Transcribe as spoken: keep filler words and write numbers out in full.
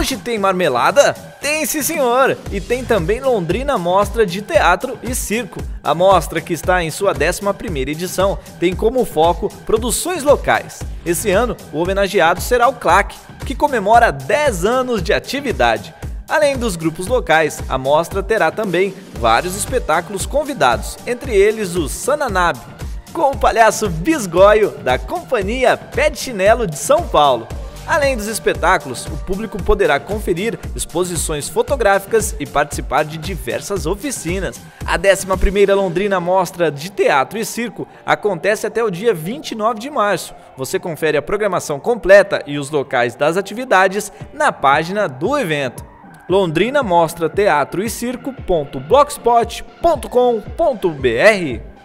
Hoje tem marmelada? Tem sim, senhor! E tem também Londrina Mostra de Teatro e Circo. A mostra, que está em sua décima primeira edição, tem como foco produções locais. Esse ano, o homenageado será o Claque, que comemora dez anos de atividade. Além dos grupos locais, a mostra terá também vários espetáculos convidados, entre eles o Sananab, com o palhaço Bisgoio, da Companhia Pé de Chinelo de São Paulo. Além dos espetáculos, o público poderá conferir exposições fotográficas e participar de diversas oficinas. A décima primeira Londrina Mostra de Teatro e Circo acontece até o dia vinte e nove de março. Você confere a programação completa e os locais das atividades na página do evento. londrina mostra teatro e circo ponto blogspot ponto com ponto br